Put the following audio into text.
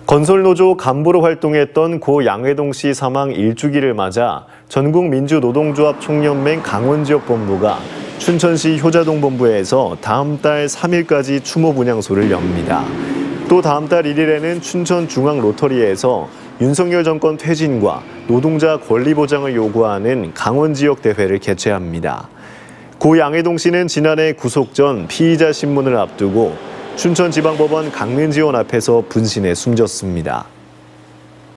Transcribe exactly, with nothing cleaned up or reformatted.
건설노조 간부로 활동했던 고 양회동 씨 사망 일주기를 맞아 전국민주노동조합 총연맹 강원지역본부가 춘천시 효자동 본부에서 다음 달 삼 일까지 추모 분향소를 엽니다. 또 다음 달 일 일에는 춘천중앙로터리에서 윤석열 정권 퇴진과 노동자 권리 보장을 요구하는 강원지역 대회를 개최합니다. 고 양회동 씨는 지난해 구속 전 피의자 신문을 앞두고 춘천지방법원 강릉지원 앞에서 분신해 숨졌습니다.